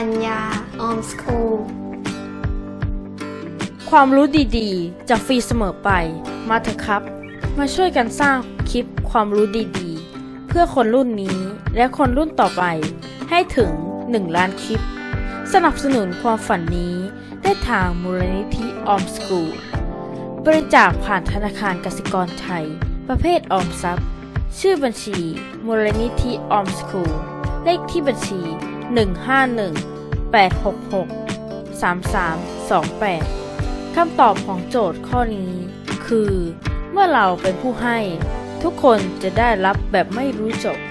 ญญาออมสคูลความรู้ดีๆจะฟรีเสมอไปมาเถอะครับมาช่วยกันสร้างคลิปความรู้ดีๆเพื่อคนรุ่นนี้และคนรุ่นต่อไปให้ถึง1 ล้านคลิปสนับสนุนความฝันนี้ได้ทางมูลนิธิออมสคูลบริจาคผ่านธนาคารกสิกรไทยประเภทออมทรัพย์ชื่อบัญชีมูลนิธิออมสคูลเลขที่บัญชี151-866-3328คำตอบของโจทย์ข้อนี้คือเมื่อเราเป็นผู้ให้ทุกคนจะได้รับแบบไม่รู้จบ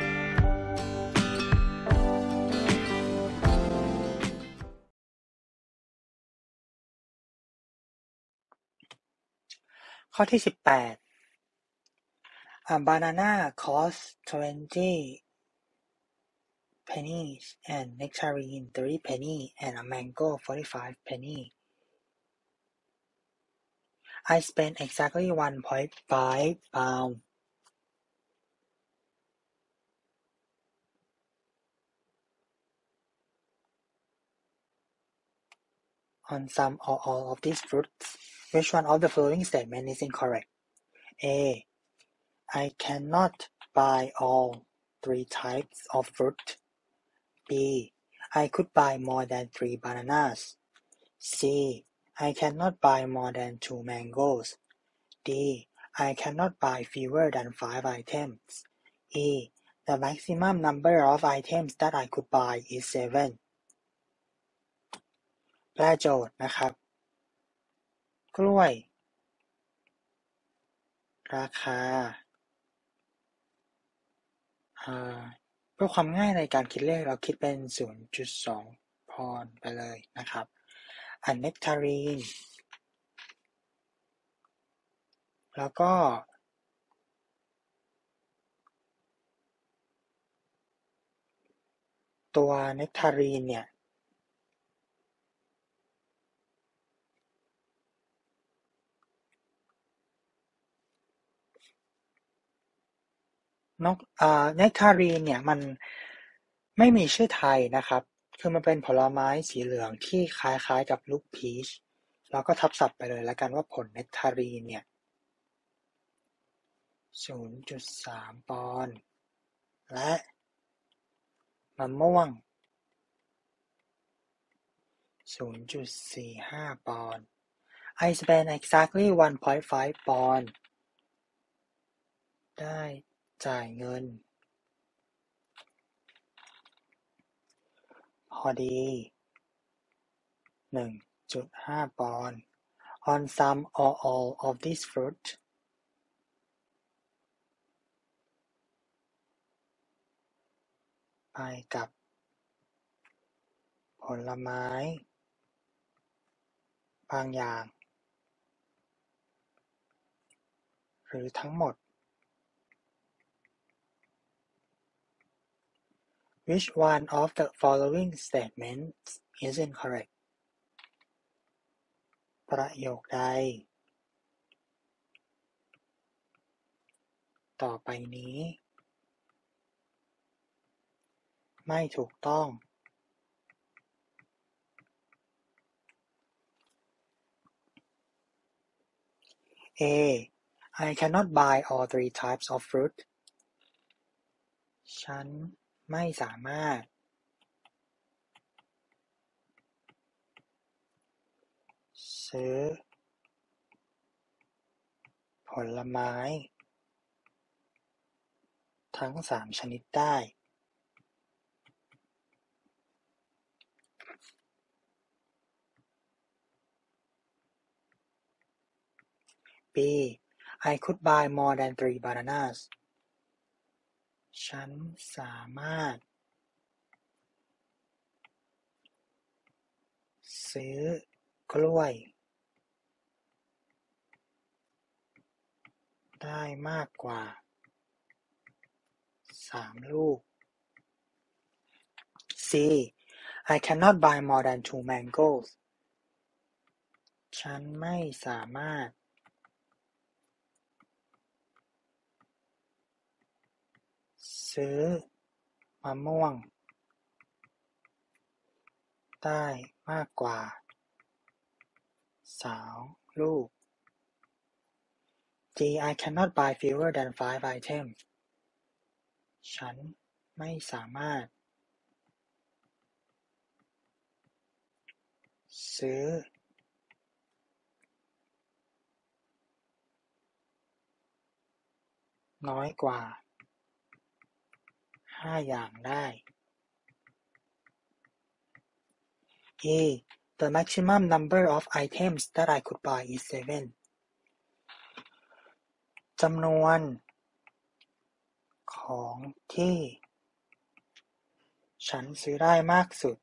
ข้อที่18 A banana costs 20 pennies and nectarine 30 penny and a mango 45 penny. I spent exactly 1.5 pound on some or all of these fruits. Which one of the following statement is incorrect? A. I cannot buy all 3 types of fruit. B. I could buy more than 3 bananas. C. I cannot buy more than 2 mangoes. D. I cannot buy fewer than 5 items. E. The maximum number of items that I could buy is 7. แปลโจทย์นะครับกล้วยราคาเพื่อความง่ายในการคิดเลขเราคิดเป็น 0.2 ปอนด์ไปเลยนะครับอันเนกทารีนแล้วก็ตัวเนกทารีนเนี่ยเนกทารีนเนี่ยมันไม่มีชื่อไทยนะครับคือมันเป็นผลไม้สีเหลืองที่คล้ายๆกับลูกพีชเราก็ทับศัพท์ไปเลยแล้วกันว่าผลเนกทารีนเนี่ย 0.3 ปอนด์และมะม่วง 0.45 ปอนด์ I spent exactly 1.5 ปอนด์ได้จ่ายเงินพอดี 1.5 ปอนด์ on some or all of these fruit ไปกับผลไม้บางอย่างหรือทั้งหมด Which one of the following statements is incorrect ประโยคใดต่อไปนี้ไม่ถูกต้อง A. I cannot buy all 3 types of fruit ฉันไม่สามารถซื้อผลไม้ทั้ง3ชนิดได้ B. I could buy more than 3 bananas ฉันสามารถซื้อกล้วยได้มากกว่า3 ลูก C. I cannot buy more than 2 mangoes ฉันไม่สามารถซื้อมะม่วงได้มากกว่า2ลูก D. I cannot buy fewer than 5 items ฉันไม่สามารถซื้อน้อยกว่า5อย่างได้ A. The maximum number of items that I could buy is 7. จำนวนของที่ฉันซื้อได้มากสุด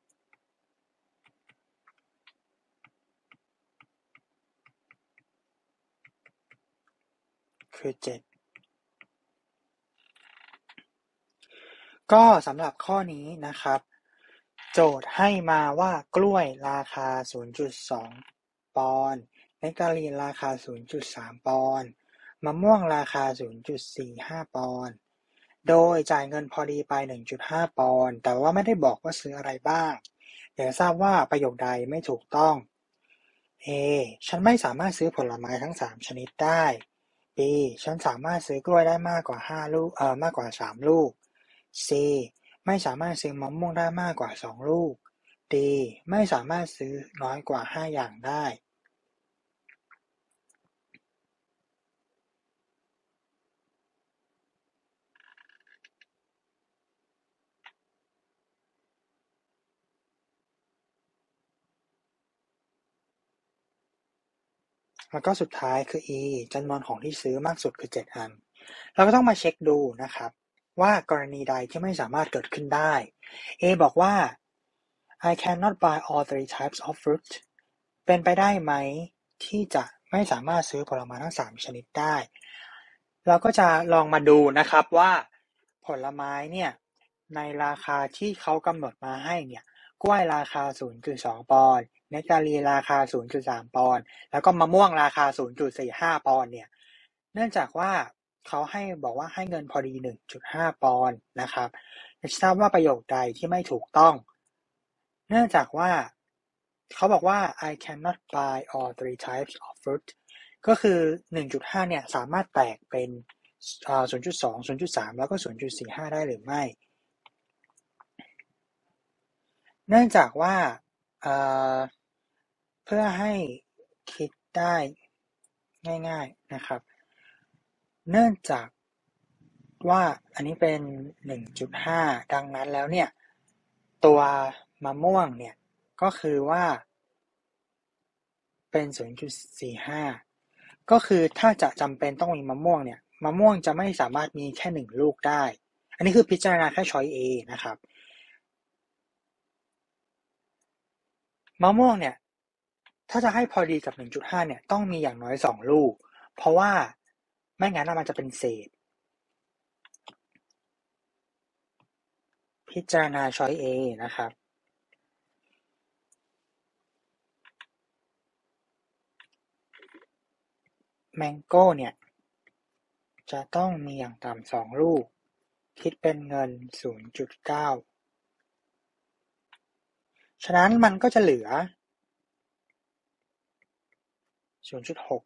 คือ7ก็สำหรับข้อนี้นะครับโจทย์ให้มาว่ากล้วยราคา 0.2 ปอนด์เนกตาลีนราคา 0.3 ปอนด์มะม่วงราคา 0.45 ปอนด์โดยจ่ายเงินพอดีไป 1.5 ปอนด์แต่ว่าไม่ได้บอกว่าซื้ออะไรบ้างอยากทราบว่าประโยคใดไม่ถูกต้อง A. ฉันไม่สามารถซื้อผลไม้ทั้ง3ชนิดได้ B. ฉันสามารถซื้อกล้วยได้มากกว่า5ลูกมากกว่า3ลูก C. ไม่สามารถซื้อมะม่วงได้มากกว่า2ลูก D. ไม่สามารถซื้อน้อยกว่า5อย่างได้แล้วก็สุดท้ายคือ E จำนวนของที่ซื้อมากสุดคือ7อันเราก็ต้องมาเช็คดูนะครับว่ากรณีใดที่ไม่สามารถเกิดขึ้นได้ A บอกว่า I cannot buy all 3 types of fruit เป็นไปได้ไหมที่จะไม่สามารถซื้อผลไม้ทั้ง3ชนิดได้เราก็จะลองมาดูนะครับว่าผลไม้เนี่ยในราคาที่เขากำหนดมาให้เนี่ยกล้วยราคา 0.2 ปอนด์เนกตาลีนราคา 0.3 ปอนด์แล้วก็มะม่วงราคา 0.45 ปอนด์เนี่ยเนื่องจากว่าเขาบอกว่าให้เงินพอดี 1.5 ปอนด์นะครับอยากทราบว่าประโยคใดที่ไม่ถูกต้องเนื่องจากว่าเขาบอกว่า I cannot buy all 3 types of fruit ก็คือ 1.5 เนี่ยสามารถแตกเป็น 0.2 0.3 แล้วก็ 0.45 ได้หรือไม่เนื่องจากว่าเพื่อให้คิดได้ง่ายๆนะครับเนื่องจากว่าอันนี้เป็น 1.5 ดังนั้นแล้วเนี่ยตัวมะม่วงเนี่ยก็คือว่าเป็น 0.45 ก็คือถ้าจะจำเป็นต้องมีมะม่วงเนี่ยมะม่วงจะไม่สามารถมีแค่1ลูกได้อันนี้คือพิจารณาแค่ choice A นะครับมะม่วงเนี่ยถ้าจะให้พอดีกับ 1.5 เนี่ยต้องมีอย่างน้อย2ลูกเพราะว่าไม่งั้นมันจะเป็นเศษพิจารณา choice A นะครับแมงโก้เนี่ยจะต้องมีอย่างต่ำ2ลูกคิดเป็นเงิน 0.9 ฉะนั้นมันก็จะเหลือ 0.6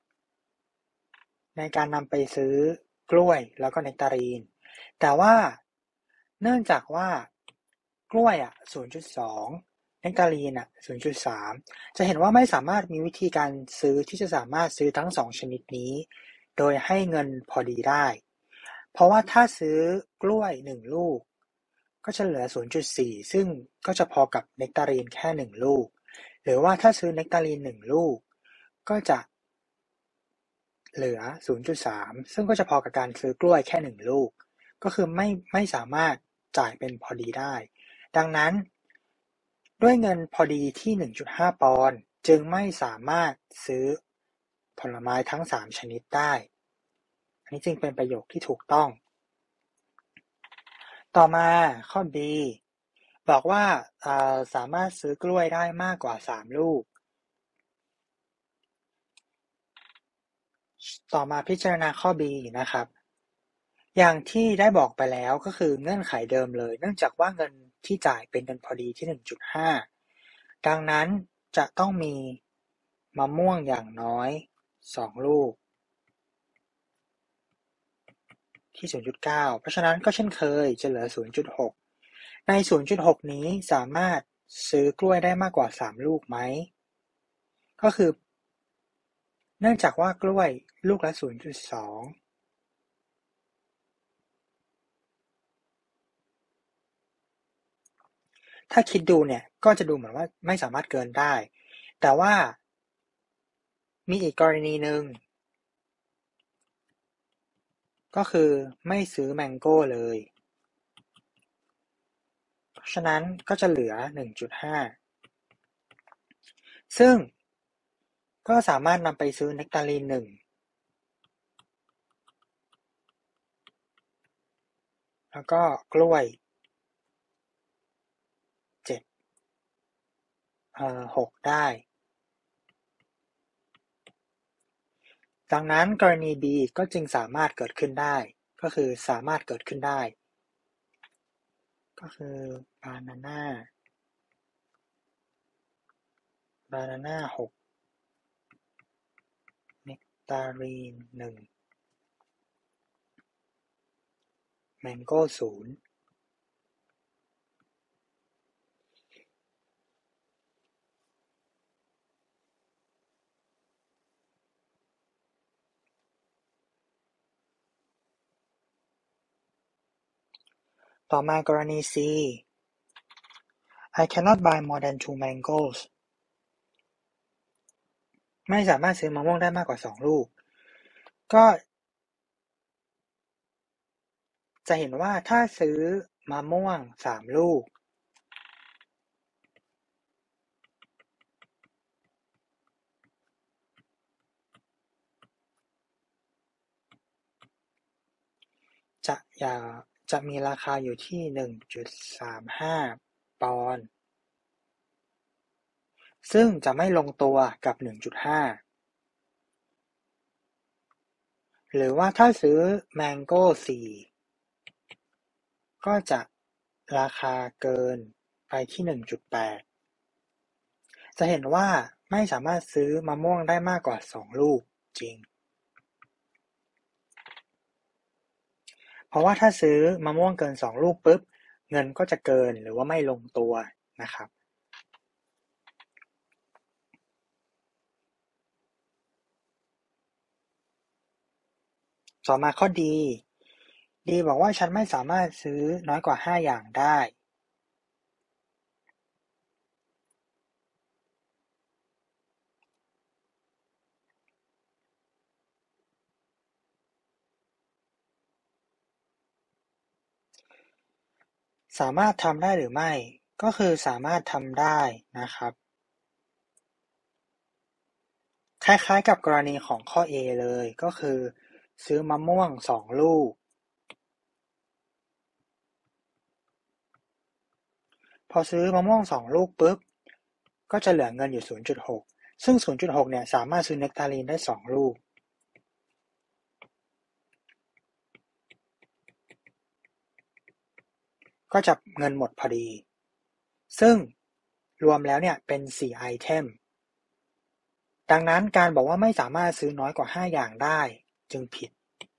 ในการนำไปซื้อกล้วยแล้วก็เนกตาลีนแต่ว่าเนื่องจากว่ากล้วย0.2 เนกตาลีน0.3 จะเห็นว่าไม่สามารถมีวิธีการซื้อที่จะสามารถซื้อทั้ง2ชนิดนี้โดยให้เงินพอดีได้เพราะว่าถ้าซื้อกล้วย1ลูกก็จะเหลือ 0.4 ซึ่งก็จะพอกับเนกตาลีนแค่1ลูกหรือว่าถ้าซื้อเนกตาลีน1ลูกก็จะเหลือ 0.3 ซึ่งก็จะพอกับการซื้อกล้วยแค่1ลูกก็คือไม่สามารถจ่ายเป็นพอดีได้ดังนั้นด้วยเงินพอดีที่ 1.5 ปอนด์จึงไม่สามารถซื้อผลไม้ทั้ง3ชนิดได้อันนี้จึงเป็นประโยคที่ถูกต้องต่อมาข้อ B บอกว่าสามารถซื้อกล้วยได้มากกว่า3ลูกต่อมาพิจารณาข้อ B นะครับอย่างที่ได้บอกไปแล้วก็คือเงื่อนไขเดิมเลยเนื่องจากว่าเงินที่จ่ายเป็นเงินพอดีที่ 1.5 ดังนั้นจะต้องมีมะม่วงอย่างน้อย2ลูกที่ 0.9 เพราะฉะนั้นก็เช่นเคยจะเหลือ 0.6 ใน 0.6 นี้สามารถซื้อกล้วยได้มากกว่า3ลูกไหมก็คือเนื่องจากว่ากล้วยลูกละ 0.2 ถ้าคิดดูเนี่ยก็จะดูเหมือนว่าไม่สามารถเกินได้แต่ว่ามีอีกกรณีหนึ่งก็คือไม่ซื้อแมงโก้เลยเพราะฉะนั้นก็จะเหลือ 1.5 ซึ่งก็สามารถนำไปซื้อเนกตาลีน1แล้วก็กล้วย6ได้ดังนั้นกรณี B ก็จึงสามารถเกิดขึ้นได้ก็คือสามารถเกิดขึ้นได้ก็คือบานาน่า6เนกตาลีน1แมงโก้0ต่อมากรณี C I cannot buy more than 2 mangoes ไม่สามารถซื้อมะม่วงได้มากกว่า2ลูกก็จะเห็นว่าถ้าซื้อมะม่วง3ลูกจะมีราคาอยู่ที่ 1.35 ปอนด์ซึ่งจะไม่ลงตัวกับ 1.5 หรือว่าถ้าซื้อแมงโก้4ก็จะราคาเกินไปที่ 1.8 จะเห็นว่าไม่สามารถซื้อมะม่วงได้มากกว่า2ลูกจริงเพราะว่าถ้าซื้อมะม่วงเกิน2ลูกปุ๊บเงินก็จะเกินหรือว่าไม่ลงตัวนะครับต่อมาข้อดีบอกว่าฉันไม่สามารถซื้อน้อยกว่า5อย่างได้สามารถทำได้หรือไม่ก็คือสามารถทำได้นะครับคล้ายๆกับกรณีของข้อ A เลยก็คือซื้อมะม่วง2ลูกพอซื้อมะม่วง2ลูกปุ๊บก็จะเหลือเงินอยู่ 0.6 ซึ่ง 0.6 เนี่ยสามารถซื้อเนกตาลีนได้2ลูกก็จะเงินหมดพอดีซึ่งรวมแล้วเนี่ยเป็น4ไอเทมดังนั้นการบอกว่าไม่สามารถซื้อน้อยกว่า5อย่างได้จึงผิด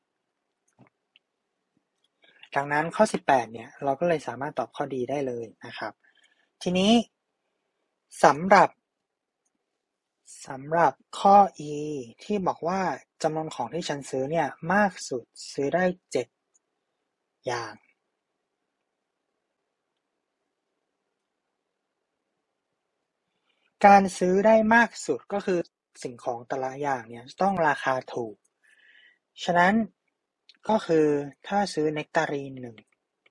ดังนั้นข้อ18เนี่ยเราก็เลยสามารถตอบข้อดีได้เลยนะครับทีนี้สำหรับข้อ E ที่บอกว่าจำนวนของที่ฉันซื้อเนี่ยมากสุดซื้อได้7อย่างการซื้อได้มากสุดก็คือสิ่งของแต่ละอย่างเนี่ยต้องราคาถูกฉะนั้นก็คือถ้าซื้อเนกตาลีน1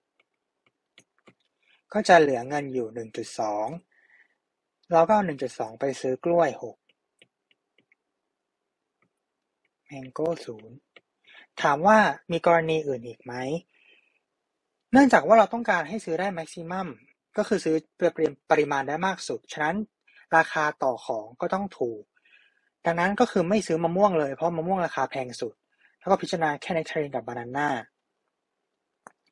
ก็จะเหลือเงินอยู่ 1.2 เราก็เอา 1.2 ไปซื้อกล้วย6แมงโก้0ถามว่ามีกรณีอื่นอีกไหมเนื่องจากว่าเราต้องการให้ซื้อได้แม็กซิมัมก็คือซื้อปริมาณได้มากสุดฉะนั้นราคาต่อของก็ต้องถูกดังนั้นก็คือไม่ซื้อมะม่วงเลยเพราะมะม่วงราคาแพงสุดแล้วก็พิจารณาแค่เนกตาลีนกับบานาน่า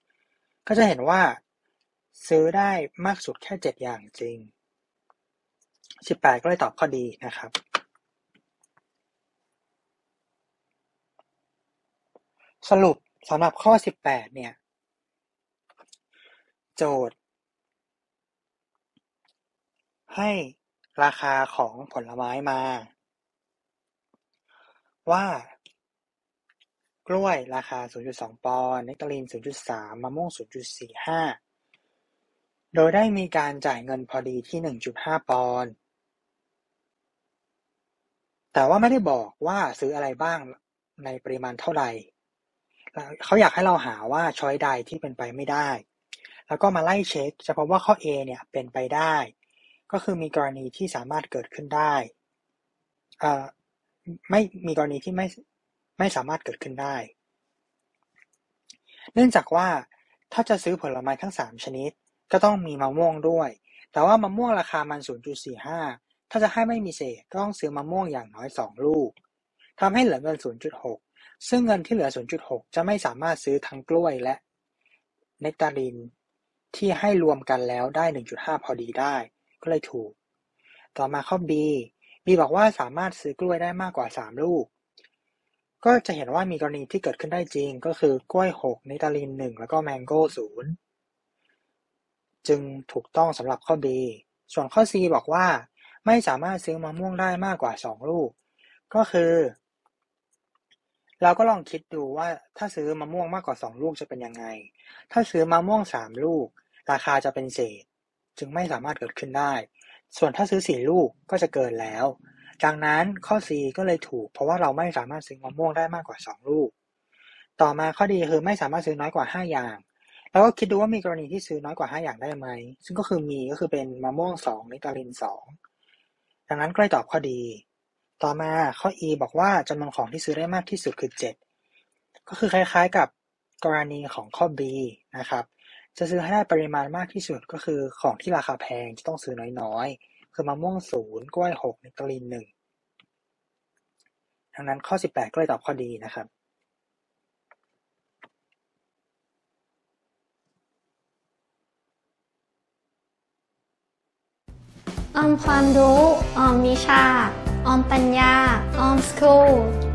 ก็จะเห็นว่าซื้อได้มากสุดแค่7อย่างจริง 18ก็เลยตอบข้อดีนะครับสรุปสำหรับข้อ18เนี่ยโจทย์ให้ราคาของผลไม้มาว่ากล้วยราคา 0.2 ปอนด์เนกตาลีน 0.3 มะม่วง 0.45 โดยได้มีการจ่ายเงินพอดีที่ 1.5 ปอนด์แต่ว่าไม่ได้บอกว่าซื้ออะไรบ้างในปริมาณเท่าไหร่เขาอยากให้เราหาว่าช้อยใดที่เป็นไปไม่ได้แล้วก็มาไล่เช็คจะพบว่าข้อ A เนี่ยเป็นไปได้ก็คือมีกรณีที่สามารถเกิดขึ้นได้ไม่มีกรณีที่ไม่สามารถเกิดขึ้นได้เนื่องจากว่าถ้าจะซื้อผลไม้ทั้ง3ชนิดก็ต้องมีมะม่วงด้วยแต่ว่ามะม่วงราคามัน 0.45 ถ้าจะให้ไม่มีเศษก็ต้องซื้อมะม่วงอย่างน้อย2ลูกทำให้เหลือเงิน 0.6 ซึ่งเงินที่เหลือ 0.6 จะไม่สามารถซื้อทั้งกล้วยและเนกตาลีนที่ให้รวมกันแล้วได้ 1.5 พอดีได้ก็เลยถูกต่อมาข้อ B บอกว่าสามารถซื้อกล้วยได้มากกว่า3ลูกก็จะเห็นว่ามีกรณีที่เกิดขึ้นได้จริงก็คือกล้วย6เนกตาลีน1แล้วก็แมงโก้0จึงถูกต้องสำหรับข้อ B ส่วนข้อ C บอกว่าไม่สามารถซื้อมะม่วงได้มากกว่า2ลูกก็คือเราก็ลองคิดดูว่าถ้าซื้อมะม่วงมากกว่า2ลูกจะเป็นยังไงถ้าซื้อมะม่วง3ลูกราคาจะเป็นเศษจึงไม่สามารถเกิดขึ้นได้ส่วนถ้าซื้อ4ลูกก็จะเกินแล้วดังนั้นข้อ C ก็เลยถูกเพราะว่าเราไม่สามารถซื้อมะม่วงได้มากกว่า2ลูกต่อมาข้อ D คือไม่สามารถซื้อน้อยกว่า5อย่างแล้วก็คิดดูว่ามีกรณีที่ซื้อน้อยกว่า5อย่างได้ไหมซึ่งก็คือเป็นมะม่วง2เนกตาลีน2ดังนั้นก็เลยตอบข้อ Dต่อมาข้อ E บอกว่าจำนวนของที่ซื้อได้มากที่สุดคือ7ก็คือคล้ายๆกับกรณีของข้อ B นะครับจะซื้อให้ได้ปริมาณมากที่สุดก็คือของที่ราคาแพงจะต้องซื้อน้อยๆคือมะม่วง0กล้วย6เนกตาลีน1ดังนั้นข้อ18ก็เลยตอบข้อ D นะครับความรู้วิชาปัญญาสคูล